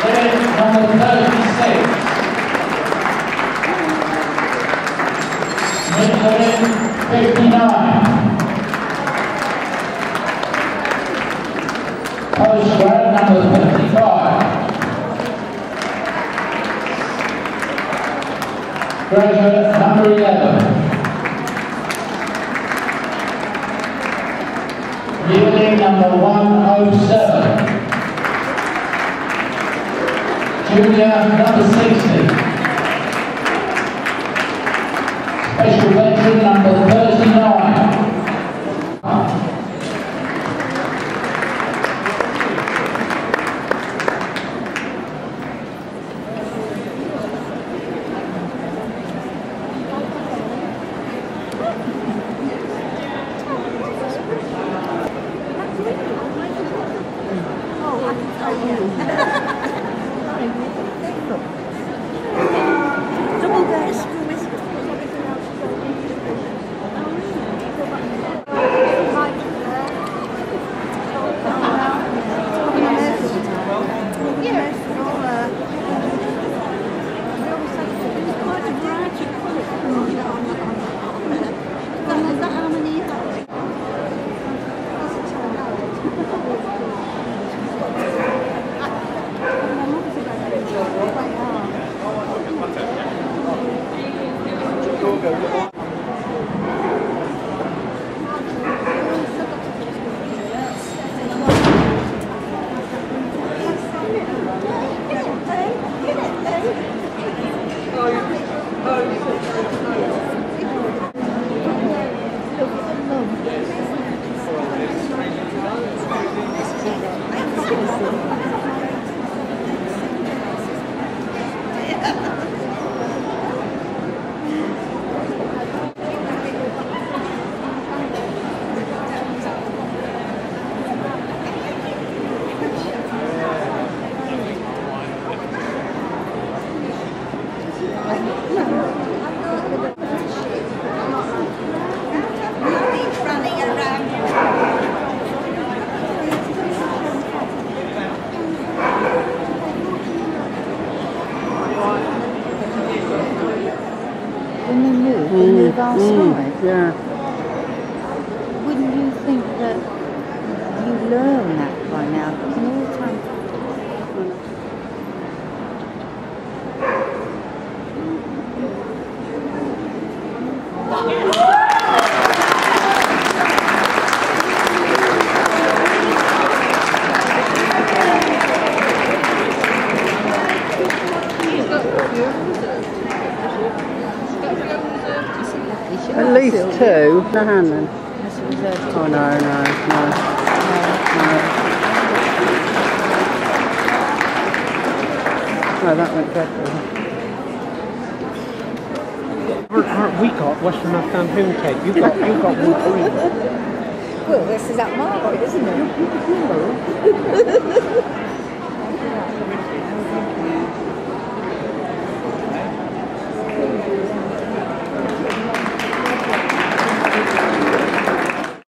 Graduate number 36. Nicholas 59. Postgrad number 55. Graduate number 11. Yearling number 107. Junior number 60. Special veteran number 39. Outside, yeah. Wouldn't you think that you learn that by now? Because all the time. At least two. The hand then. Oh no. No, that went dreadful. We got Western Afghan cake. You got Wolverine. Well, this is that market, isn't it?